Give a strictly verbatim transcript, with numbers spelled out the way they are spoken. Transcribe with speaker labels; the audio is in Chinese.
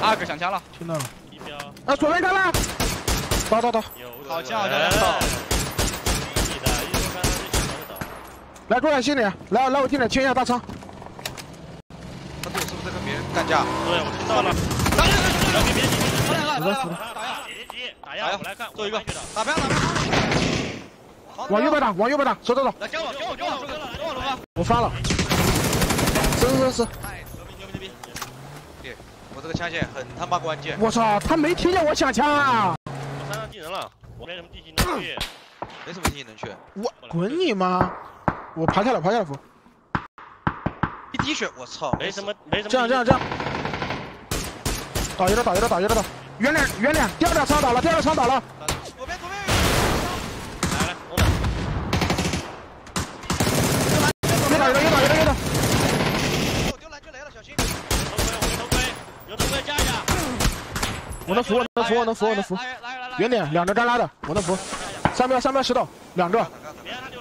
Speaker 1: 二个上枪了，
Speaker 2: 听到了。
Speaker 3: 一标。
Speaker 2: 啊，左边开了。倒倒倒。
Speaker 1: 好枪，好枪，两倒。
Speaker 2: 来，过来，兄弟，来来，我进来签一下大仓。
Speaker 1: 他队友是不是在跟别人干架？
Speaker 3: 对，我听到了。打别别别别别！
Speaker 2: 死了死了。
Speaker 3: 打呀！别急，打呀！我来看，
Speaker 1: 做一个。打标打标。
Speaker 2: 往右边打，往右边打，走走走。
Speaker 1: 来，给我给我给我给我龙哥。
Speaker 2: 我发了。是是是。
Speaker 1: 牛逼牛逼牛逼！对，我这个枪线很他妈关键。
Speaker 2: 我操，他没听见我抢枪啊！
Speaker 3: 我山上技能了，我没什么地形能去。
Speaker 1: 没什么技能去。
Speaker 2: 我滚你妈！我爬下来，爬下来扶。
Speaker 1: 一滴血，我操！
Speaker 3: 没什么没什么。
Speaker 2: 这样这样这样。打一个打一个打一个打。远点远点，第二个仓倒了，第二个仓倒了。
Speaker 1: 左边左边。
Speaker 3: 来来，我们。
Speaker 2: 又打一个又打一个又打。
Speaker 1: 丢篮就来了，小心。
Speaker 3: 头盔我没头盔，有头盔加一下。
Speaker 2: 我能扶我能扶我能扶我能扶。远点，两个干拉的，我能扶。三标三标石头，两个。
Speaker 3: 别让他丢。